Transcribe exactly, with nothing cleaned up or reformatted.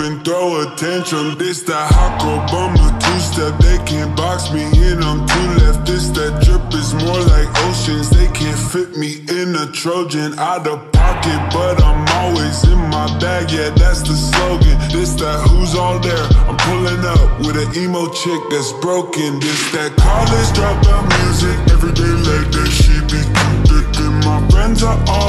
and throw a tantrum. This that hot girl bummer two-step. They can't box me in, I'm too left. This that drip is more like oceans. They can't fit me in a Trojan. Out of pocket, but I'm always in my bag. Yeah, that's the slogan. This that who's all there. I'm pulling up with an emo chick that's broken. This that college dropout music. Every day like that, she be too thick. And my friends are all